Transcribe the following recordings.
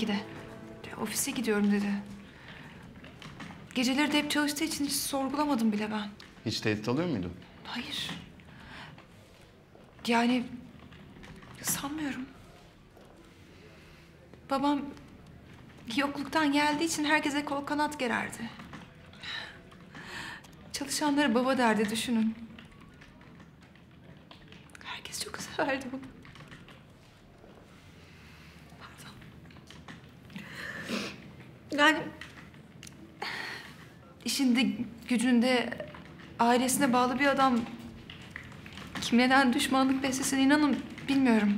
12'de. Ofise gidiyorum dedi. Geceleri de hep çalıştığı için hiç sorgulamadım bile ben. Hiç tehdit alıyor muydu? Hayır. Yani sanmıyorum. Babam yokluktan geldiği için herkese kol kanat gererdi. Çalışanlara baba derdi, düşünün. Herkes çok severdi bunu. Pardon. Yani işinde, gücünde, ailesine bağlı bir adam kim neden düşmanlık beslesin inanın bilmiyorum.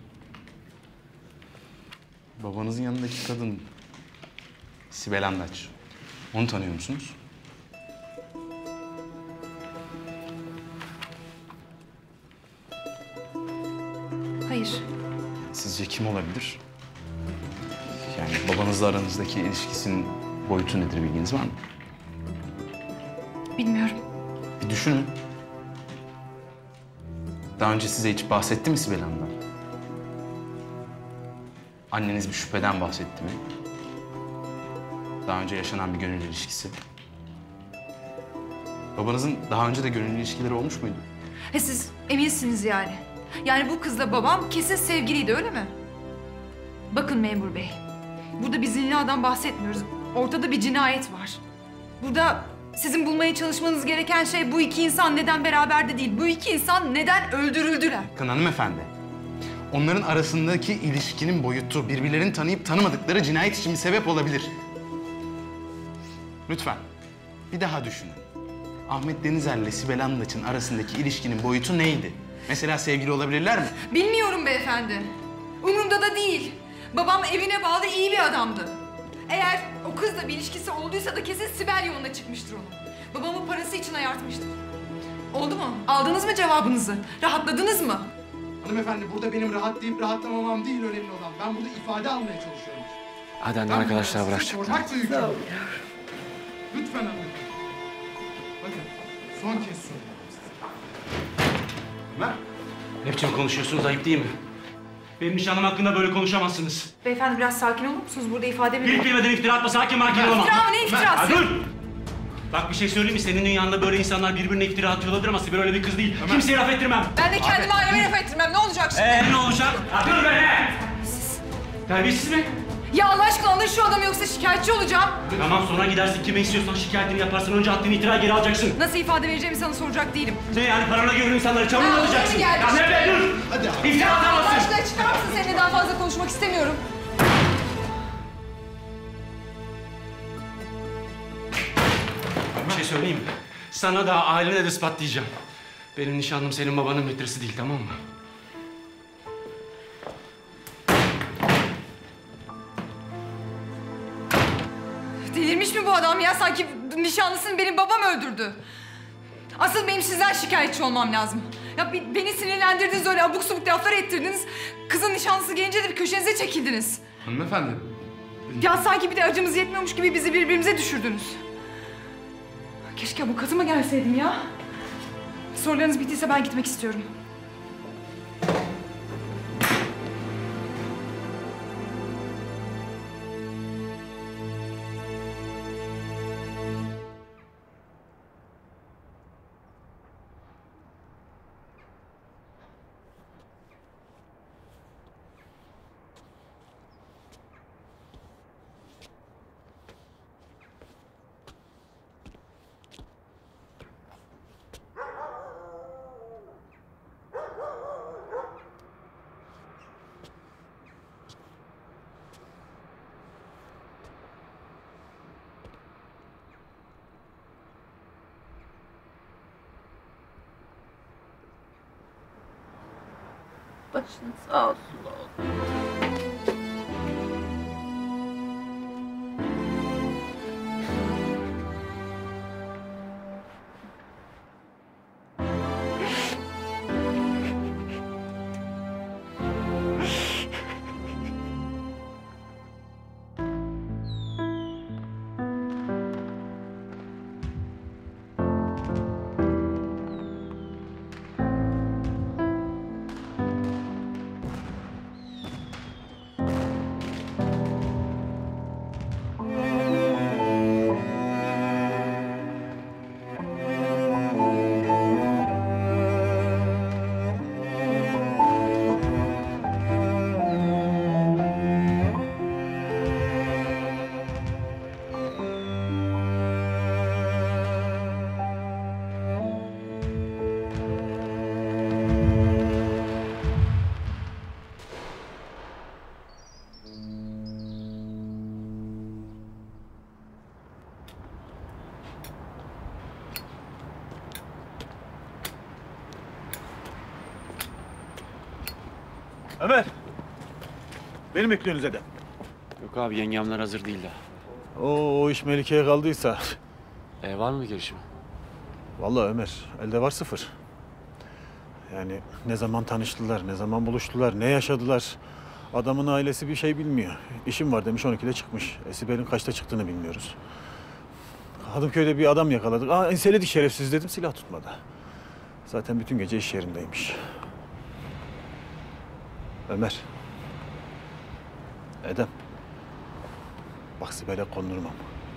Babanızın yanındaki kadın Sibel Andaç. Onu tanıyor musunuz? Hayır. Sizce kim olabilir? Yani babanızla aranızdaki ilişkisinin boyutu nedir, bilginiz var mı? Bilmiyorum. Bir düşünün. Daha önce size hiç bahsetti mi Sibel Hanım'dan? Anneniz bir şüpheden bahsetti mi? Daha önce yaşanan bir gönül ilişkisi. Babanızın daha önce de gönül ilişkileri olmuş muydu? Siz eminsiniz yani. Yani bu kızla babam kesin sevgiliydi, öyle mi? Bakın memur bey, burada bir zinadan bahsetmiyoruz. Ortada bir cinayet var. Burada sizin bulmaya çalışmanız gereken şey bu iki insan neden beraber değil. Bu iki insan neden öldürüldüler? Bakın hanımefendi, onların arasındaki ilişkinin boyutu birbirlerini tanıyıp tanımadıkları cinayet için bir sebep olabilir. Lütfen bir daha düşünün. Ahmet Denizer'le Sibel Andaç'ın arasındaki ilişkinin boyutu neydi? Mesela sevgili olabilirler mi? Bilmiyorum beyefendi. Umurumda da değil. Babam evine bağlı iyi bir adamdı. Eğer o kızla bir ilişkisi olduysa da kesin Sibel yoluna çıkmıştır onun. Babamı parası için ayartmıştır. Oldu mu? Aldınız mı cevabınızı? Rahatladınız mı? Hanımefendi, burada benim rahatlayıp rahatlamamam değil önemli olan. Ben burada ifade almaya çalışıyorum. Hadi anne, arkadaşlar bırakacaklar. Sormak da yükümlü. Lütfen hanımefendi. Bakın, son kez soruyorum size. Ömer. Ne biçim konuşuyorsunuz, ayıp değil mi? Benim nişanlım hakkında böyle konuşamazsınız. Beyefendi biraz sakin olur musunuz? Burada ifade Bir kelimeden iftira atma, sakin makin olma. İftira mı? Ne iftirası? Dur! Bak bir şey söyleyeyim mi? Senin dünyanında böyle insanlar birbirine iftira atıyor olabilir ama Sibel öyle bir kız değil. Kimseye laf ettirmem. Ben de kendime aileme laf ettirmem. Ne olacak şimdi? Ne olacak? Dur be! Terbiyesiz mi? Ya Allah aşkına alın şu adamı yoksa şikayetçi olacağım. Tamam, sonra gidersin kime istiyorsan şikayetini yaparsın. Önce attığın itirayı geri alacaksın. Nasıl ifade vereceğimi sana soracak değilim. Ne yani, parana görün insanları çamur mu alacaksın? geldi. Ya ne be, dur! Hadi abi. İftira Allah atamazsın! aşkına çıkar mısın? Seninle daha fazla konuşmak istemiyorum. Bir şey söyleyeyim mi? Sana da ailene de ispatlayacağım. Benim nişanlım senin babanın metresi değil, tamam mı? Delirmiş mi bu adam ya? Sanki nişanlısını benim babam öldürdü. Asıl benim sizden şikayetçi olmam lazım. Ya beni sinirlendirdiniz, öyle abuk subuk laflar ettirdiniz. Kızın nişanlısı gelince de bir köşenize çekildiniz. Hanımefendi. Ya sanki bir de acımız yetmiyormuş gibi bizi birbirimize düşürdünüz. Keşke avukatıma gelseydim ya. Sorularınız bittiyse ben gitmek istiyorum. Başın sağ olsun oğlum. Ömer. Beni mi bekliyorsunuz Edem? Yok abi yengemler hazır değil daha. O iş Melike'ye kaldıysa. Var mı girişimi? Vallahi Ömer, elde var 0. Yani ne zaman tanıştılar, ne zaman buluştular, ne yaşadılar. Adamın ailesi bir şey bilmiyor. İşim var demiş 12'de çıkmış. Sibel'in kaçta çıktığını bilmiyoruz. Hadımköy'de bir adam yakaladık. Enseledik şerefsiz dedim, silah tutmadı. Zaten bütün gece iş yerindeymiş. Ömer. Edem. Bak Sibel'e kondurmam.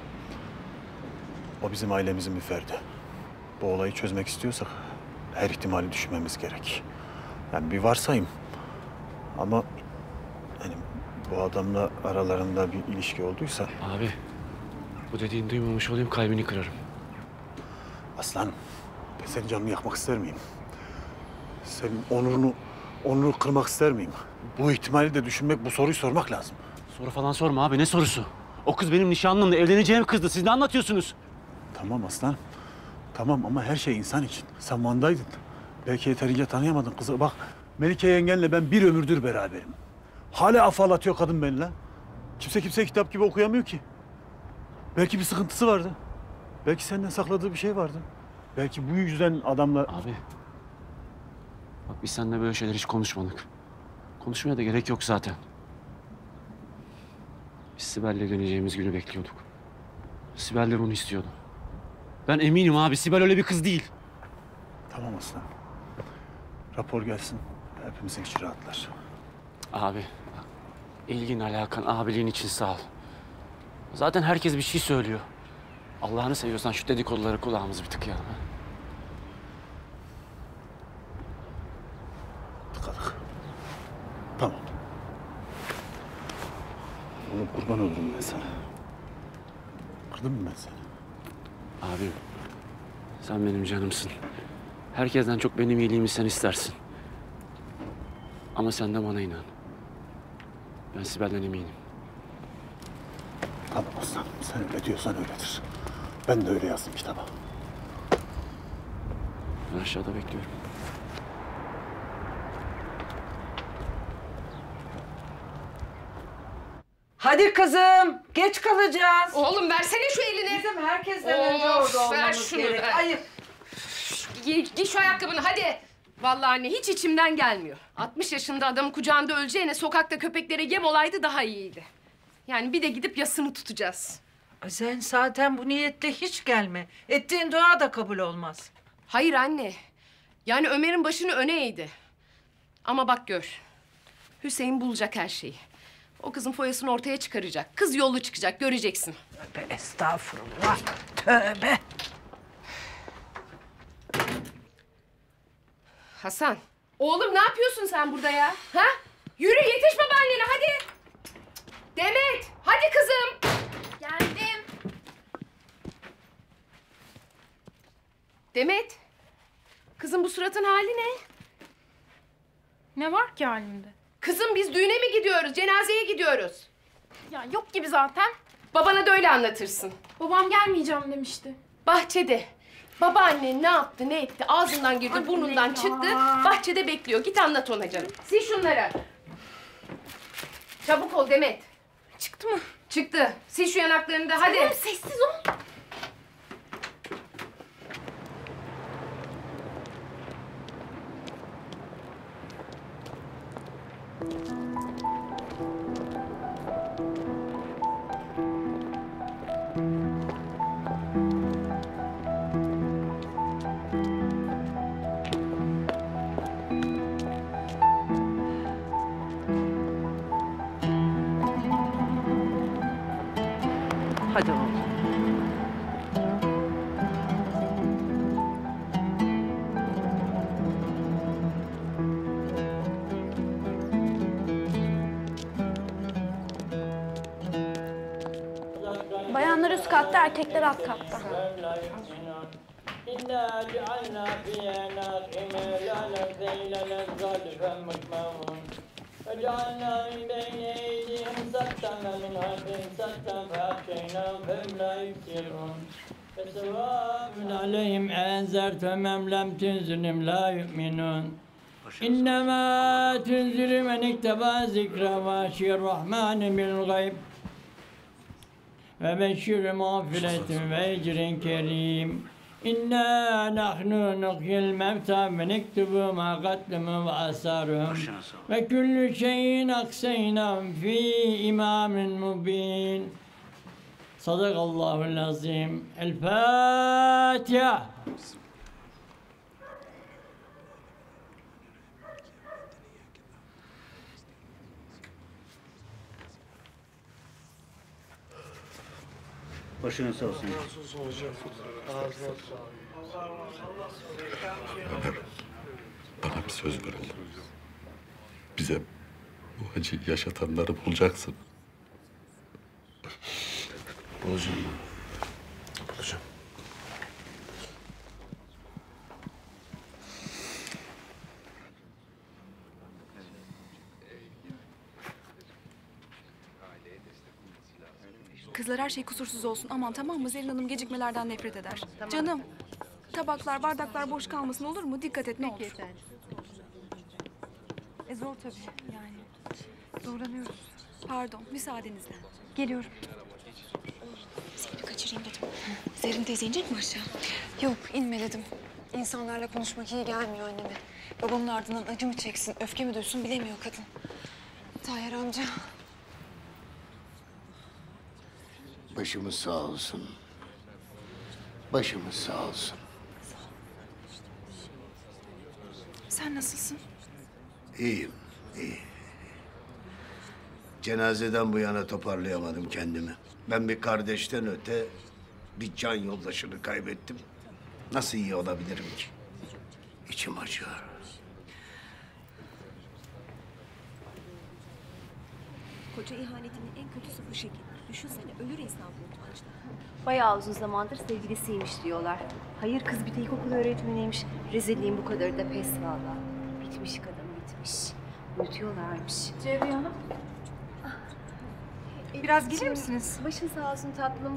O bizim ailemizin bir ferdi. Bu olayı çözmek istiyorsak her ihtimali düşünmemiz gerek. Yani bir varsayım. Ama hani bu adamla aralarında bir ilişki olduysa... Abi bu dediğini duymamış olayım kalbini kırarım. Aslan, ben senin canını yakmak ister miyim? Senin onurunu kırmak ister miyim? Bu ihtimali de düşünmek, bu soruyu sormak lazım. Soru falan sorma abi ne sorusu? O kız benim nişanlımla evleneceğim kızdı. Siz ne anlatıyorsunuz? Tamam aslan. Tamam ama her şey insan için. Sen Van'daydın. Belki yeterince tanıyamadın kızı. Bak Melike yengenle ben bir ömürdür beraberim. Hala afalatıyor kadın benimle. Kimse kitap gibi okuyamıyor ki. Belki bir sıkıntısı vardı. Belki senden sakladığı bir şey vardı. Belki bu yüzden adamla... Abi bak biz seninle böyle şeyler hiç konuşmadık. Konuşmaya da gerek yok zaten. Biz Sibel'le evleneceğimiz günü bekliyorduk. Sibel de bunu istiyordu. Ben eminim abi Sibel öyle bir kız değil. Tamam aslan. Rapor gelsin. Hepimizin içi rahatlar. Abi bak, ilgin alakan abiliğin için sağ ol. Zaten herkes bir şey söylüyor. Allah'ını seviyorsan şu dedikoduları kulağımızı bir tıkayalım. Ha? Tıkadık. Tamam. Oğlum kurban olurum ben sana. Kırdım mı ben seni? Abim sen benim canımsın. Herkesten çok benim iyiliğimi sen istersin. Ama sen de bana inan. Ben Sibel'den eminim. Tamam aslanım. Sen öyle diyorsan öyledir. Ben de öyle yazdım kitaba. Ben aşağıda bekliyorum. Hadi kızım, geç kalacağız. Oğlum versene şu elini. Bizim herkesten önce orada Ver olmamız şunu gerek. ver. Ayıp. Giy şu ayakkabını hadi. Vallahi anne hiç içimden gelmiyor. 60 yaşında adamın kucağında öleceğine sokakta köpeklere yem olaydı daha iyiydi. Yani bir de gidip yasını tutacağız. Sen zaten bu niyetle hiç gelme. Ettiğin dua da kabul olmaz. Hayır anne. Yani Ömer'in başını öne eğdi. Ama bak gör. Hüseyin bulacak her şeyi. O kızın foyasını ortaya çıkaracak. Kız yollu çıkacak göreceksin. Tövbe estağfurullah. Tövbe. Hasan. Oğlum ne yapıyorsun sen burada ya? Ha? Yürü yetiş babaannene hadi. Demet hadi kızım. Geldim. Demet. Kızım bu suratın hali ne? Ne var ki halimde? Kızım biz düğüne mi gidiyoruz? Cenazeye gidiyoruz. Ya yok gibi zaten. Babana da öyle anlatırsın. Babam gelmeyeceğim demişti. Bahçede. Babaannen ne yaptı, ne etti? Ağzından girdi, Anne burnundan ya. çıktı. Bahçede bekliyor. Git anlat ona canım. Sil şunları. Çabuk ol Demet. Çıktı mı? Çıktı. Sil şu yanaklarını da hadi. Tamam, sessiz ol. Hadi oğlum. Bayanlar üst katta, erkekler alt katta. وجعلنا من بين أيديهم سدا ومن خلفهم سدا فأغشيناهم فهم لا يبصرون فسواء عليهم أنذرتهم أم لم تنذرهم لا يؤمنون إنما تنذر من اتبع ذكر وخشي الرحمن بالغيب وبشر مغفرة وأجر كريم إنا نحن نحيي الموتى ونكتب ما قدموا وآثارهم وكل شيء أحصيناه في إمام مبين صدق الله العظيم. الفاتحة. Başına sağ olsun. Bana bir söz ver oğlum. Bize bu acıyı yaşatanları bulacaksın. Bulacağım ben. Bulacağım. Kızlar her şey kusursuz olsun. Aman tamam mı? Zerrin Hanım gecikmelerden nefret eder. Canım, tabaklar, bardaklar boş kalmasın olur mu? Dikkat et ne olur. Zor tabii yani. Zorlanıyoruz. Pardon, müsaadenizle. Geliyorum. Seni kaçırayım dedim. Zerrin teyze inecek mi aşağı? Yok, inme dedim. İnsanlarla konuşmak iyi gelmiyor anneme. Babamın ardından acı mı çeksin, öfke mi duysun bilemiyor kadın. Tahir amca. Başımız sağ olsun. Başımız sağ olsun. Sen nasılsın? İyiyim, iyi. Cenazeden bu yana toparlayamadım kendimi. Ben bir kardeşten öte bir can yoldaşını kaybettim. Nasıl iyi olabilirim ki? İçim acıyor. Koca ihanetinin en kötüsü bu şekil. Düşünsene ölür insan bu utançla. Bayağı uzun zamandır sevgilisiymiş diyorlar. Hayır kız bir de ilkokul öğretmeniymiş. Rezilliğin bu kadarı da pes valla. Bitmiş kadın bitmiş. Uyutuyorlarmış. Cevriye Hanım. Biraz gelir misiniz? Başın sağ olsun tatlım.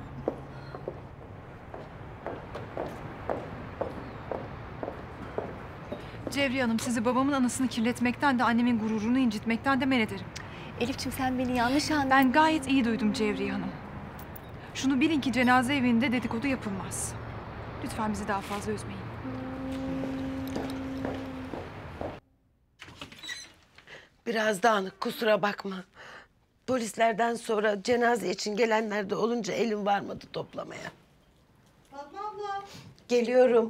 Cevriye Hanım sizi babamın anısını kirletmekten de annemin gururunu incitmekten de men ederim. Elif'ciğim sen beni yanlış anladın. Ben gayet iyi duydum Cevriye Hanım. Şunu bilin ki cenaze evinde dedikodu yapılmaz. Lütfen bizi daha fazla üzmeyin. Biraz dağınık kusura bakma. Polislerden sonra cenaze için gelenler de olunca elim varmadı toplamaya. Fatma abla. Geliyorum.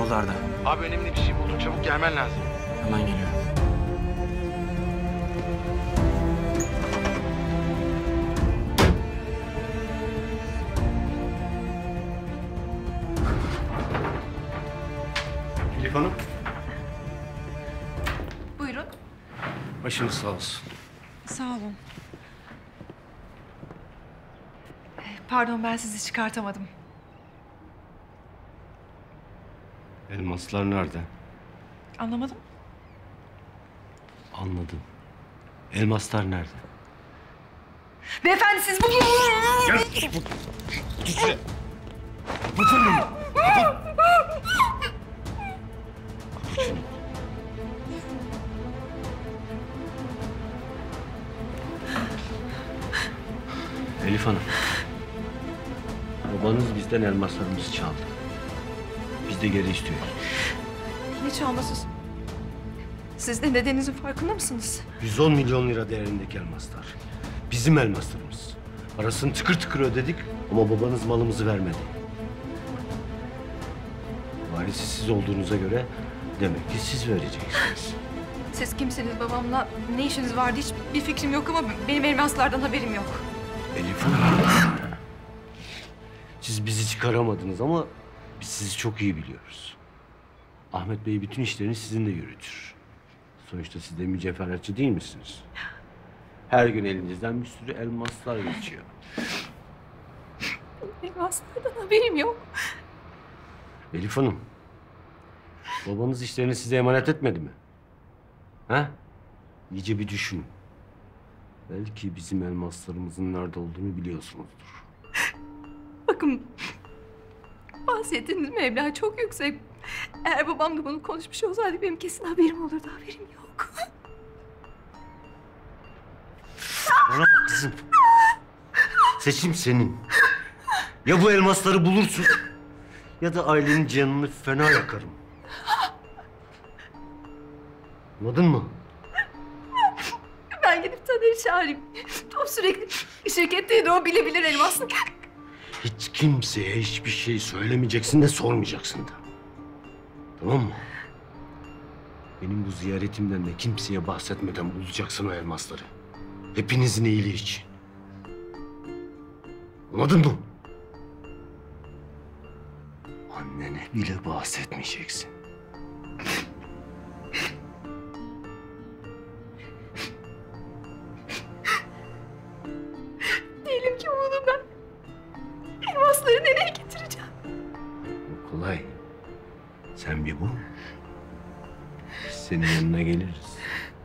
oldu Arda? Abi önemli bir şey buldum. Çabuk gelmen lazım. Hemen geliyorum. Elif Hanım. Buyurun. Başınız sağ olsun. Sağ olun. Pardon, ben sizi çıkartamadım. Elmaslar nerede? Anlamadım. Anladım. Elmaslar nerede? Beyefendi siz bu... Git şuraya. Tutun beni. Elif Hanım. Babanız bizden elmaslarımızı çaldı. Biz de geri istiyoruz. Ne çalması? Siz de nedeninizin farkında mısınız? 110 milyon lira değerindeki elmaslar. Bizim elmaslarımız. Parasını tıkır tıkır ödedik ama babanız malımızı vermedi. Varisi siz olduğunuza göre demek ki siz vereceksiniz. Siz kimsiniz, babamla ne işiniz vardı hiç bir fikrim yok ama benim elmaslardan haberim yok. Elif Hanım. Siz bizi çıkaramadınız ama biz sizi çok iyi biliyoruz. Ahmet Bey bütün işlerini sizinle yürütür. Sonuçta siz de mücevheratçı değil misiniz? Her gün elinizden bir sürü elmaslar geçiyor. Elmaslardan haberim yok. Elif Hanım, babanız işlerini size emanet etmedi mi? Ha? İyice bir düşünün. Belki bizim elmaslarımızın nerede olduğunu biliyorsunuzdur. Bakın, bahsettiğiniz meblağ çok yüksek. Eğer babamla bunu konuşmuş olsaydı benim kesin haberim olurdu, haberim yok. Bana bak kızım. Seçim senin. Ya bu elmasları bulursun ya da ailenin canını fena yakarım. Anladın mı? Ben gidip Taner'i çağırayım. O sürekli şirketteydi, o bilebilir elmasını. Hiç kimseye hiçbir şey söylemeyeceksin de sormayacaksın da. Tamam mı? Benim bu ziyaretimden de kimseye bahsetmeden bulacaksın o elmasları. Hepinizin iyiliği için. Anladın mı? Annene bile bahsetmeyeceksin. Diyelim ki bunu ben elmasları nereye getireceğim? Bu kolay. Sen bir bul. Biz senin yanına geliriz.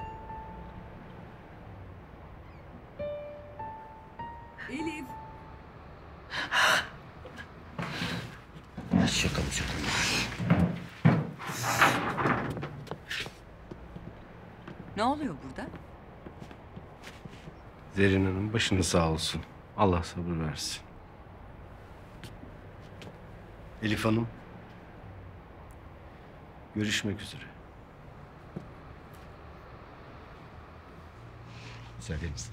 Elif. Şaka mı şaka mı? Ne oluyor burada? Zerrin Hanım başınız sağ olsun. Allah sabır versin. Elif Hanım. Görüşmek üzere. Müsaadenizle.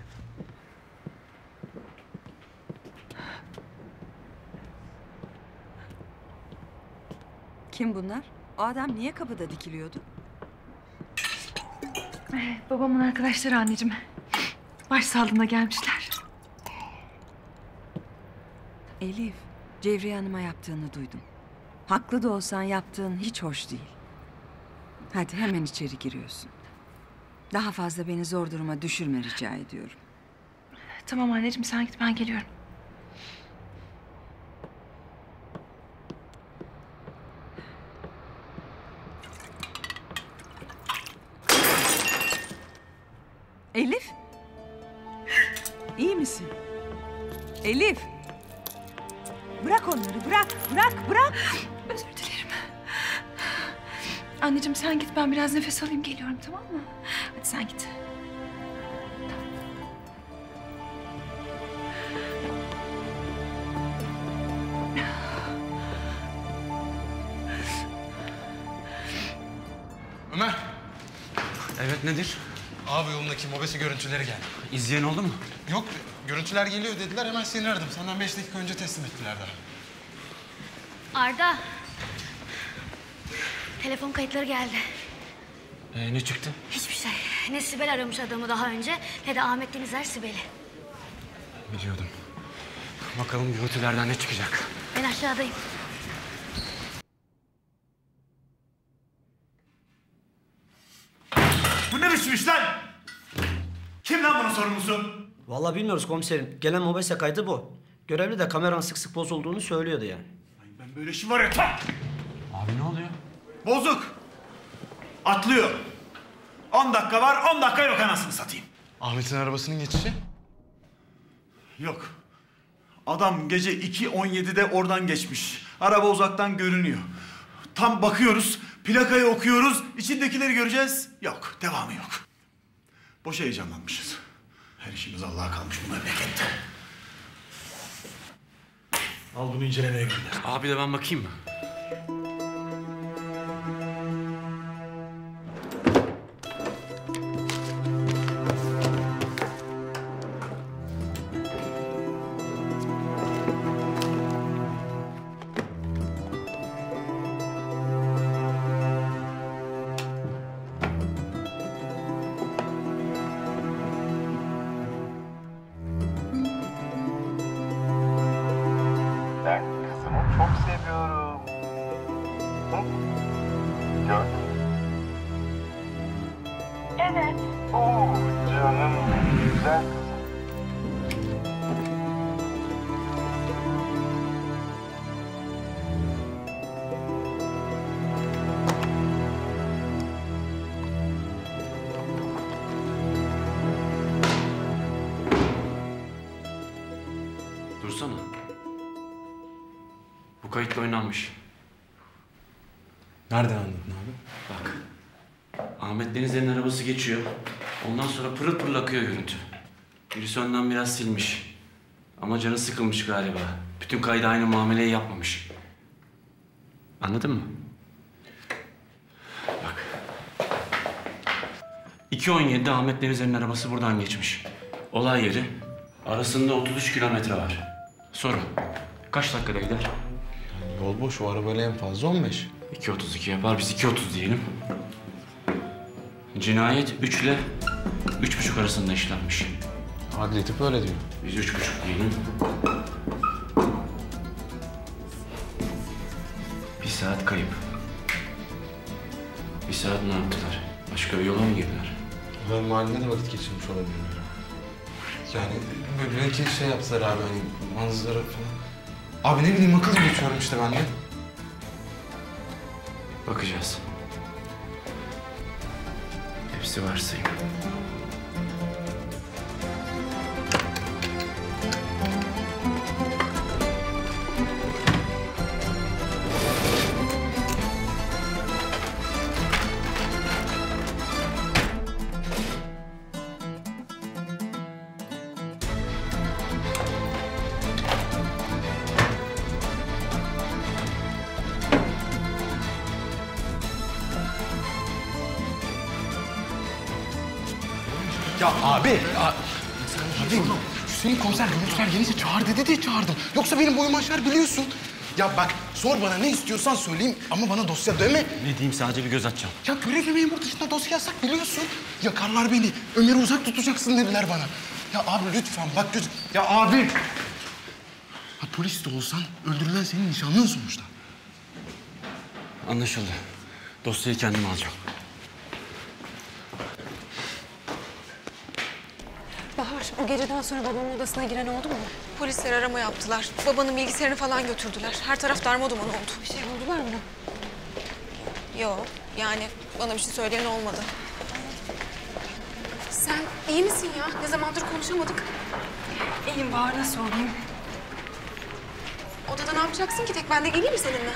Kim bunlar? O adam niye kapıda dikiliyordu? Babamın arkadaşları anneciğim. Başsağlığına gelmişler. Elif, Cevriye Hanım'a yaptığını duydum. Haklı da olsan yaptığın hiç hoş değil. Hadi hemen içeri giriyorsun. Daha fazla beni zor duruma düşürme rica ediyorum. Tamam anneciğim, sen git, ben geliyorum. Elif? İyi misin? Elif! Bırak onları, bırak! Özür dilerim. Anneciğim sen git, ben biraz nefes alayım, geliyorum, tamam mı? Hadi sen git. Ömer. Evet, nedir? Abi yolundaki mobese görüntüleri geldi. İzleyen oldu mu? Yok, görüntüler geliyor dediler. Hemen seni aradım. Senden 5 dakika önce teslim ettiler daha. Arda. Telefon kayıtları geldi. Ne çıktı? Hiçbir şey. Ne Sibel aramış adamı daha önce ne de Ahmet Denizer Sibel'i. Biliyordum. Bakalım görüntülerden ne çıkacak? Ben aşağıdayım. Bu ne biçim iş lan? Kim lan bunun sorumlusu? Vallahi bilmiyoruz komiserim. Gelen mobese kaydı bu. Görevli de kameranın sık sık bozulduğunu söylüyordu yani. Ben böyle işim var ya tam. Abi ne oluyor? Bozuk. Atlıyor. 10 dakika var, 10 dakika yok anasını satayım. Ahmet'in arabasının geçişi? Yok. Adam gece 2.17'de oradan geçmiş. Araba uzaktan görünüyor. Tam bakıyoruz, plakayı okuyoruz, içindekileri göreceğiz. Yok, devamı yok. Boş heyecanlanmışız. Her işimiz Allah'a kalmış bu memlekette. Al bunu incelemeye gönder. Abi de ben bakayım mı? Ben kızımı çok seviyorum. Hı? Gördün mü? Evet. Oo, canım güzel kızım. Dursana. Bu kayıtla oynanmış. Nereden anladın abi? Bak. Ahmet Denizler'in arabası geçiyor. Ondan sonra pırıl pırıl akıyor görüntü. Birisi önden biraz silmiş. Ama canı sıkılmış galiba. Bütün kayda aynı muameleyi yapmamış. Anladın mı? Bak. 2.17'de Ahmet Denizler'in arabası buradan geçmiş. Olay yeri arasında 33 kilometre var. Soru. Kaç dakikada gider? Yol boş, o arabayla en fazla 15. 2.32 yapar, biz 2.30 diyelim. Cinayet 3 ile 3.30 arasında işlenmiş. Adli tıp öyle diyor. Biz 3.30 diyelim. 1 saat kayıp. 1 saat ne yaptılar? Başka bir yola mı girdiler? Ben mahallede de vakit geçirmiş olabilirim. Yani belki şey yaptılar abi, hani manzara falan. Abi ne bileyim, akıl geçiyorum işte ben de. Bakacağız. Hepsi varsayım. Ya abi, Hüseyin komiser görüntüler gelince çağır dedi diye çağırdım. Yoksa benim boyum aşar biliyorsun. Ya bak, sor bana ne istiyorsan söyleyeyim ama bana dosya deme. Ne diyeyim, sadece bir göz atacağım. Ya görevli memur dışında dosya yasak biliyorsun. Yakarlar beni. Ömer'i uzak tutacaksın dediler bana. Ya abi lütfen bak göz... Ya abi! Ha, polis de olsan öldürülen senin nişanlın sonuçta. Anlaşıldı. Dosyayı kendim alacağım. Bahar, bu geceden sonra babamın odasına giren oldu mu? Polisler arama yaptılar. Babanın bilgisayarını falan götürdüler. Her taraf darmaduman oldu. Bir şey buldular mı? Yok, yani bana bir şey söyleyen olmadı. Sen iyi misin ya? Ne zamandır konuşamadık. İyiyim Bahar, nasıl olayım? Odada ne yapacaksın ki? Tek ben de geleyim mi seninle?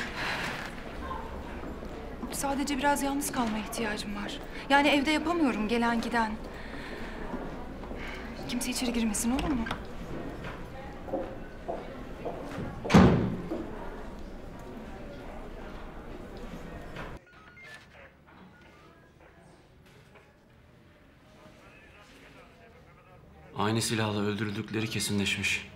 Sadece biraz yalnız kalmaya ihtiyacım var. Yani evde yapamıyorum gelen giden. Kimse içeri girmesin, olur mu? Aynı silahla öldürüldükleri kesinleşmiş.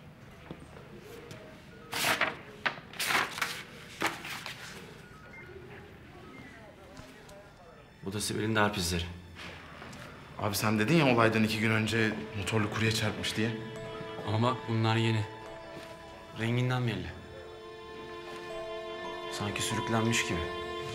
Bu da Sibel'in darp izleri. Abi sen dedin ya olaydan 2 gün önce motorlu kurye çarpmış diye. Ama bak bunlar yeni. Renginden belli. Sanki sürüklenmiş gibi.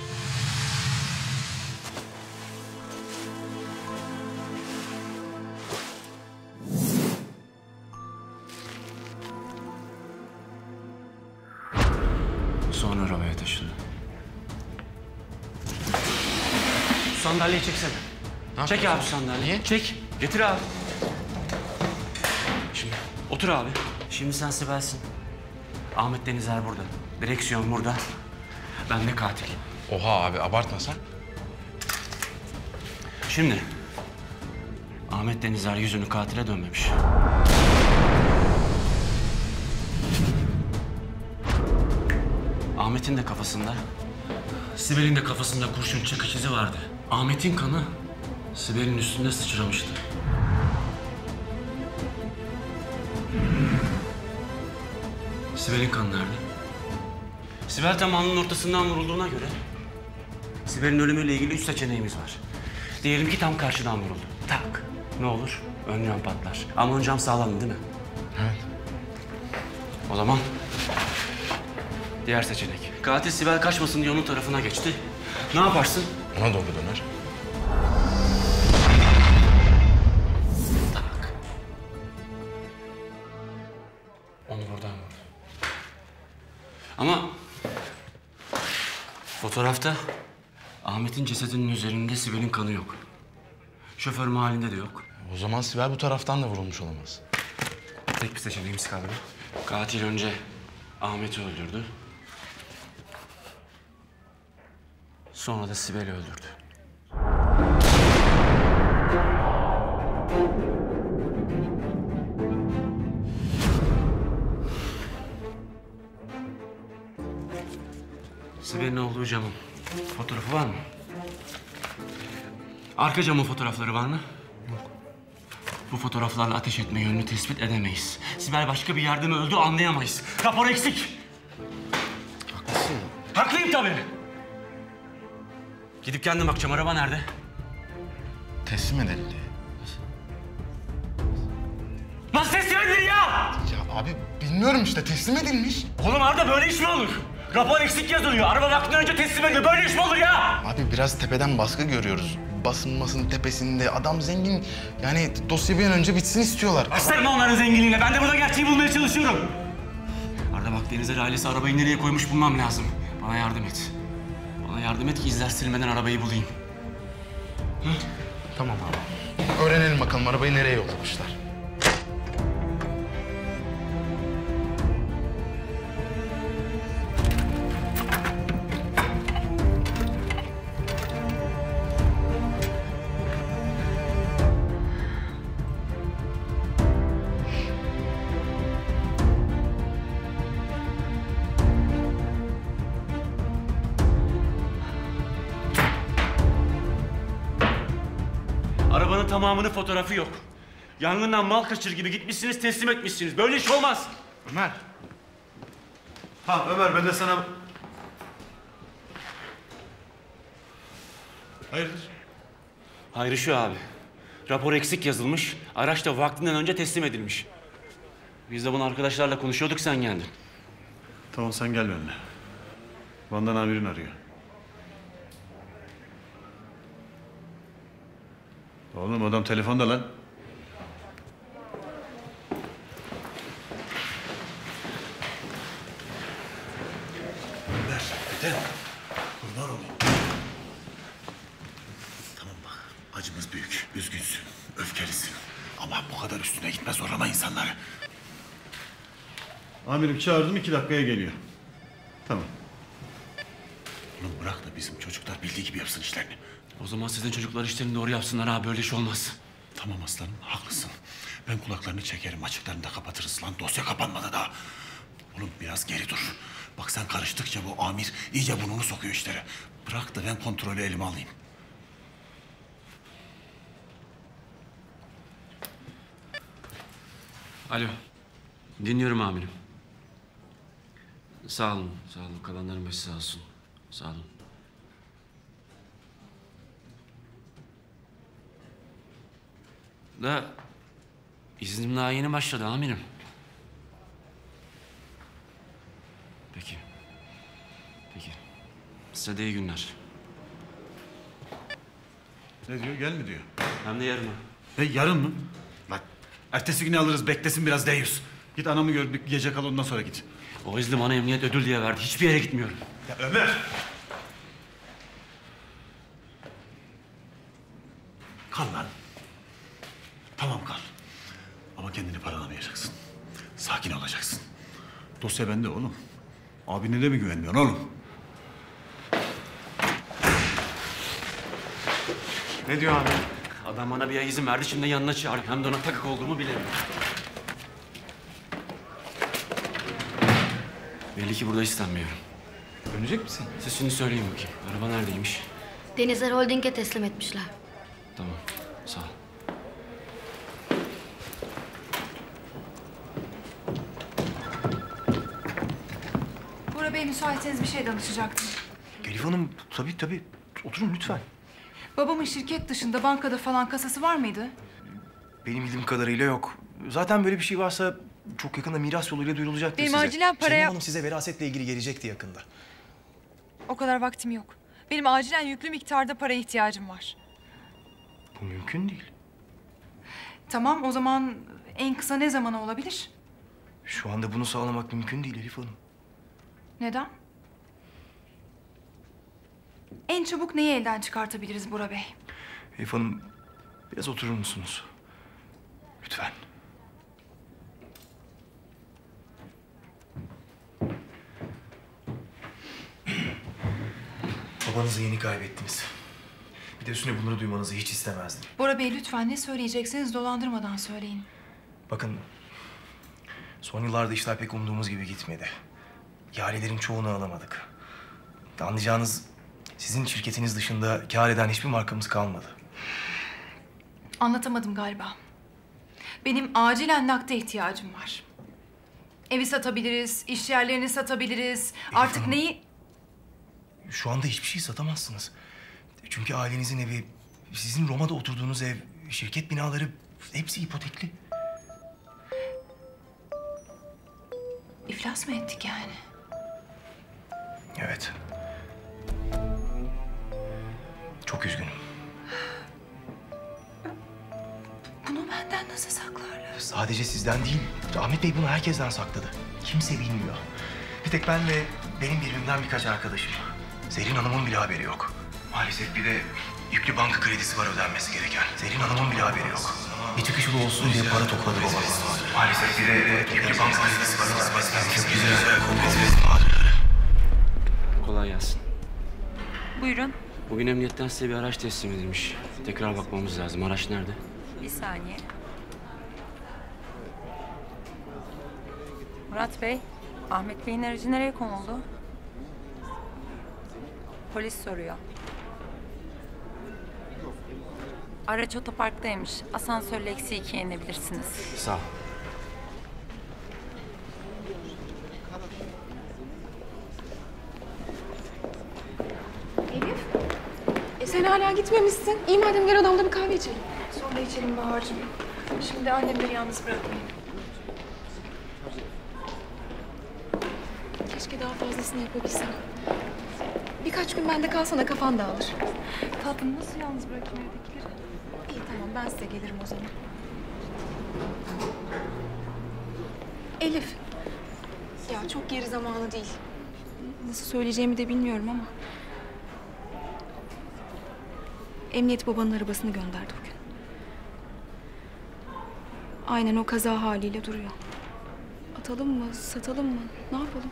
Sonra arabaya taşındı. Sandalyeyi çeksene. Çek abi sandalyeyi. Çek. Getir abi. Şimdi otur abi. Şimdi sen Sibel'sin. Ahmet Denizer burada. Direksiyon burada. Ben de katil. Oha abi abartma sen. Şimdi Ahmet Denizer yüzünü katile dönmemiş. Ahmet'in de kafasında, Sibel'in de kafasında kurşun çıkış izi vardı. Ahmet'in kanı Sibel'in üstünde sıçramıştı. Sibel'in kanı nerede? Sibel tam alnının ortasından vurulduğuna göre Sibel'in ölümüyle ilgili 3 seçeneğimiz var. Diyelim ki tam karşıdan vuruldu. Tak. Ne olur? Ön cam patlar. Ama ön cam sağlam değil mi? Evet. O zaman diğer seçenek. Katil Sibel kaçmasın diye onun tarafına geçti. Ne yaparsın? Ona doğru döner. Tak. Onu buradan vurdu. Ama fotoğrafta Ahmet'in cesedinin üzerinde Sibel'in kanı yok. Şoför mahallinde de yok. O zaman Sibel bu taraftan da vurulmuş olamaz. Tek bir seçeneğimiz kaldı. Katil önce Ahmet'i öldürdü. Sonra da Sibel'i öldürdü. Sibel'in olduğu camın fotoğrafı var mı? Arka camın fotoğrafları var mı? Yok. Bu fotoğraflarla ateş etme yönünü tespit edemeyiz. Sibel başka bir yerde mi öldü anlayamayız. Rapor eksik. Haklısın. Haklıyım tabii. Gidip kendim bakacağım. Araba nerede? Teslim edildi. Nasıl teslim edilir ya? Ya abi bilmiyorum işte teslim edilmiş. Oğlum Arda böyle iş mi olur? Rapor eksik yazılıyor. Araba vaktinden önce teslim ediyor. Böyle iş mi olur ya? Abi biraz tepeden baskı görüyoruz. Basınmasın tepesinde. Adam zengin. Yani dosya bir an önce bitsin istiyorlar. Aslanım onların zenginliğine. Ben de burada gerçeği bulmaya çalışıyorum. Arda bak Denizer ailesi arabayı nereye koymuş bulmam lazım. Bana yardım et. Bana yardım et ki izler silmeden arabayı bulayım. Hı? Tamam abi. Öğrenelim bakalım arabayı nereye yollamışlar. Arabanın tamamının fotoğrafı yok. Yangından mal kaçır gibi gitmişsiniz, teslim etmişsiniz. Böyle iş olmaz. Ömer. Ha Ömer ben de sana... Hayırdır? Hayrı şu abi. Rapor eksik yazılmış. Araç da vaktinden önce teslim edilmiş. Biz de bunu arkadaşlarla konuşuyorduk, sen geldin. Tamam sen gel benimle. Van'dan amirin arıyor. Oğlum adam telefonda lan. Ver, yeter. Kurban olayım. Tamam bak, acımız büyük, üzgünsün, öfkelisin. Ama bu kadar üstüne gitme, zorlama insanları. Amirim çağırdım, 2 dakikaya geliyor. Tamam. Oğlum bırak da bizim çocuklar bildiği gibi yapsın işlerini. O zaman sizin çocuklar işlerini doğru yapsınlar abi, böyle iş olmaz. Tamam aslanım, haklısın. Ben kulaklarını çekerim, açıklarını da kapatırız lan. Dosya kapanmadı daha. Oğlum biraz geri dur. Bak sen karıştıkça bu amir iyice burnunu sokuyor işlere. Bırak da ben kontrolü elime alayım. Alo. Dinliyorum amirim. Sağ olun, sağ olun. Kalanların başı sağ olsun. Sağ olun. Da iznim daha yeni başladı amirim. Peki. Peki. Size de iyi günler. Ne diyor? Gel mi diyor? Hem de yarın. Yarın mı? Bak ertesi güne alırız. Beklesin biraz deyyus. Git anamı gör. Bir gece kal ondan sonra git. O izni bana emniyet ödül diye verdi. Hiçbir yere gitmiyorum. Ya Ömer! Kal lan. Tamam kal. Ama kendini paralamayacaksın. Sakin olacaksın. Dosya bende oğlum. Abine de mi güvenmiyorsun oğlum? Ne diyor abi? Adam bana bir ay izin verdi. Şimdi yanına çağırıyor. Hem de ona takık olduğumu bilemiyorum. Belli ki burada istenmiyorum. Dönecek misin? Siz şimdi söyleyin bakayım. Araba neredeymiş? Denizler Holding'e teslim etmişler. Tamam. Sağ ol. Bora Bey müsaitseniz bir şey danışacaktım. Elif Hanım tabii. Oturun lütfen. Babamın şirket dışında bankada falan kasası var mıydı? Benim bildiğim kadarıyla yok. Zaten böyle bir şey varsa çok yakında miras yoluyla duyurulacaktır Benim size. acilen paraya- Şenol Hanım size verasetle ilgili gelecekti yakında. O kadar vaktim yok. Benim acilen yüklü miktarda paraya ihtiyacım var. Bu mümkün değil. Tamam, o zaman en kısa ne zamana olabilir? Şu anda bunu sağlamak mümkün değil Elif Hanım. Neden? En çabuk neyi elden çıkartabiliriz Bora Bey? Elif Hanım biraz oturur musunuz? Lütfen. Babanızı yeni kaybettiniz. Bir de üstüne bunları duymanızı hiç istemezdim. Bora Bey lütfen ne söyleyecekseniz dolandırmadan söyleyin. Bakın, son yıllarda işler pek umduğumuz gibi gitmedi. İhalelerin çoğunu alamadık. Anlayacağınız, sizin şirketiniz dışında kâr eden hiçbir markamız kalmadı. Anlatamadım galiba. Benim acilen nakde ihtiyacım var. Evi satabiliriz, iş yerlerini satabiliriz. Artık Hanım. neyi... Şu anda hiçbir şey satamazsınız. Çünkü ailenizin evi, sizin Roma'da oturduğunuz ev, şirket binaları hepsi ipotekli. İflas mı ettik yani? Evet. Çok üzgünüm. Bunu benden nasıl saklarlar? Sadece sizden değil, Ahmet Bey bunu herkesten sakladı. Kimse bilmiyor. Bir tek ben ve benim birbirinden birkaç arkadaşım. Zerrin Hanım'ın bile haberi yok. Maalesef bir de yüklü banka kredisi var ödenmesi gereken. Zerrin Hanım'ın bile haberi yok. Bir çıkış yolu olsun diye para topladı babamız. Maalesef bir de yüklü banka kredisi var ödenmesi gereken. Kolay gelsin. Buyurun. Bugün emniyetten size bir araç teslim edilmiş. Tekrar bakmamız lazım. Araç nerede? Bir saniye. Murat Bey, Ahmet Bey'in aracı nereye konuldu? Polis soruyor. Araç otoparktaymış. Asansörle -2'ye inebilirsiniz. Sağ ol. Elif, sen hala gitmemişsin. İyi madem gel odamda bir kahve içelim. Sonra içelim Bahar'cığım. Şimdi annemleri yalnız bırakmayın. Keşke daha fazlasını yapabilsem. Birkaç gün bende kalsana, kafan dağılır. Tatlım nasıl yalnız bırakayım evdekileri? İyi tamam, ben size gelirim o zaman. Elif. Ya çok geri zamanı değil. Nasıl söyleyeceğimi de bilmiyorum ama... Emniyet babanın arabasını gönderdi bugün. Aynen o kaza haliyle duruyor. Atalım mı, satalım mı? Ne yapalım?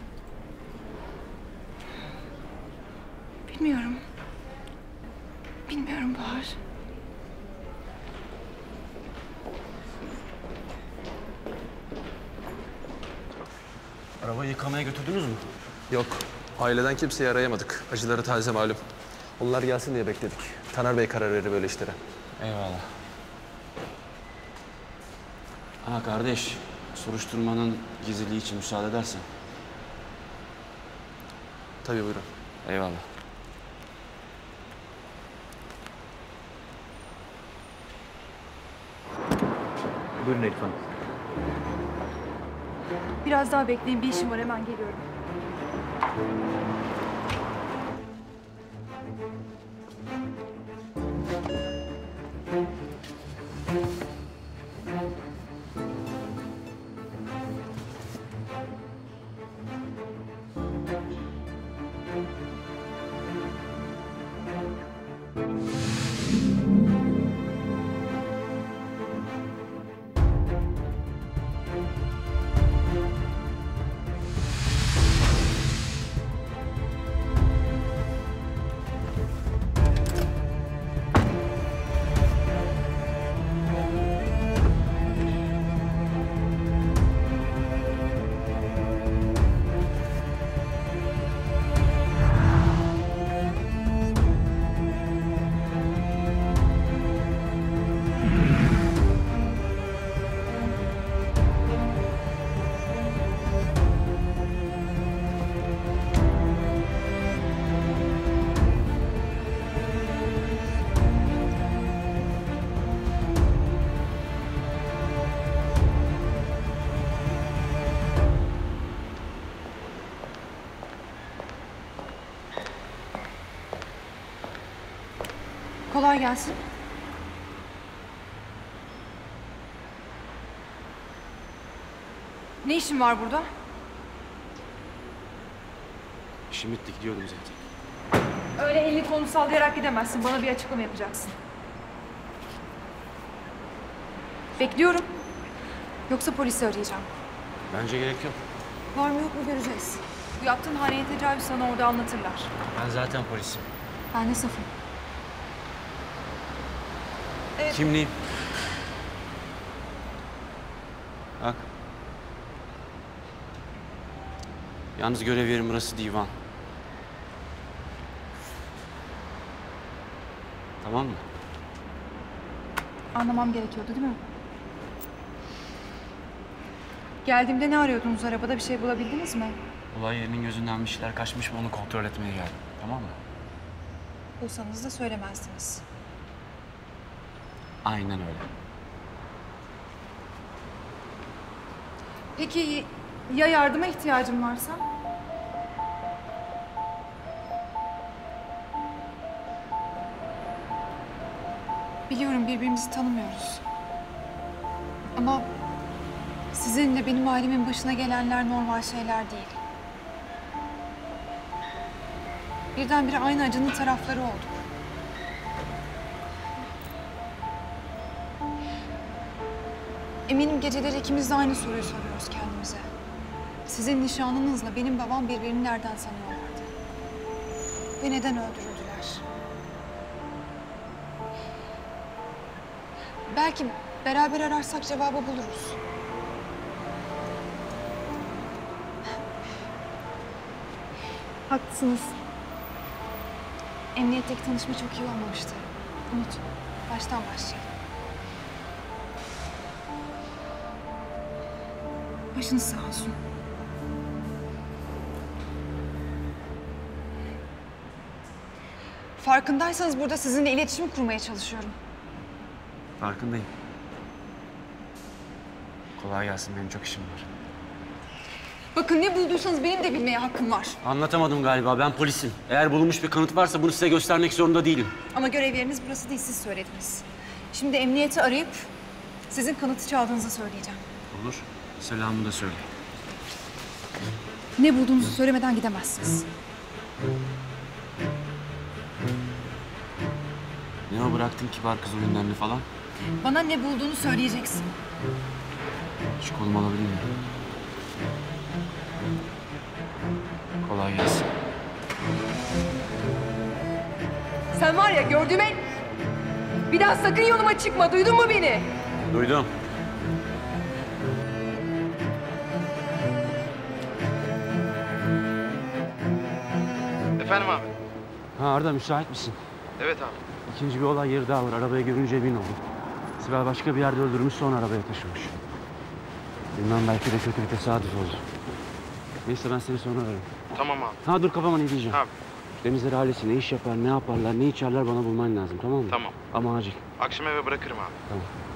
Bilmiyorum. Bilmiyorum Bahar. Arabayı yıkamaya götürdünüz mü? Yok. Aileden kimseyi arayamadık. Acıları taze malum. Onlar gelsin diye bekledik. Taner Bey karar verir böyle işlere. Eyvallah. Ha kardeş, soruşturmanın gizliliği için müsaade edersen. Tabii buyurun. Eyvallah. Buyurun Elif Hanım. Biraz daha bekleyin, bir işim var, hemen geliyorum. Kolay gelsin. Ne işin var burada? İşim bitti, gidiyordum zaten. Öyle elini kolunu sallayarak gidemezsin. Bana bir açıklama yapacaksın. Bekliyorum. Yoksa polisi arayacağım. Bence gerek yok. Var mı yok mu göreceğiz. Bu yaptığın haneye tecavüz sana orada anlatırlar. Ben zaten polisim. Ben de safım. Evet. Kimliğim. Bak. Yalnız görev yerim burası divan. Tamam mı? Anlamam gerekiyordu değil mi? Geldiğimde ne arıyordunuz arabada? Bir şey bulabildiniz mi? Olay yerinin gözünden bir şeyler kaçmış mı onu kontrol etmeye geldim. Tamam mı? Bulsanız da söylemezdiniz. Aynen öyle. Peki ya yardıma ihtiyacım varsa? Biliyorum birbirimizi tanımıyoruz. Ama sizinle benim ailemin başına gelenler normal şeyler değil. Birdenbire aynı acının tarafları olduk. Eminim geceleri ikimiz de aynı soruyu soruyoruz kendimize. Sizin nişanlınızla benim babam birbirini nereden sanıyorlardı? Ve neden öldürüldüler? Belki beraber ararsak cevabı buluruz. Haklısınız. Emniyetteki tanışma çok iyi olmamıştı. Unutun. Baştan başlayalım. Başınız sağ olsun. Farkındaysanız burada sizinle iletişim kurmaya çalışıyorum. Farkındayım. Kolay gelsin, benim çok işim var. Bakın ne bulduysanız benim de bilmeye hakkım var. Anlatamadım galiba, ben polisim. Eğer bulunmuş bir kanıt varsa bunu size göstermek zorunda değilim. Ama görev yeriniz burası değil, siz söylediniz. Şimdi emniyeti arayıp sizin kanıtı çaldığınızı söyleyeceğim. Olur, selamını da söyle. Ne bulduğunuzu söylemeden gidemezsiniz. Ne o, bıraktın kibar kız oyunlarını falan? Bana ne bulduğunu söyleyeceksin. Şu kolumu alabilir miyim? Kolay gelsin. Sen var ya gördüğüme... Bir daha sakın yoluma çıkma, duydun mu beni? Duydum. Efendim abi? Ha Arda, müsait misin? Evet abi. İkinci bir olay yeri daha var. Arabayı görünce emin oldum. Sibel başka bir yerde öldürmüş, sonra arabaya taşımış. Bilmem, belki de kötü bir tesadüf oldu. Neyse, ben seni sonra ararım. Tamam abi. Ha dur, kafama ne diyeceğim. Abi. Denizler ailesi ne iş yapar, ne yaparlar, ne içerler bana bulman lazım, tamam mı? Tamam. Ama acil. Akşam eve bırakırım abi. Tamam.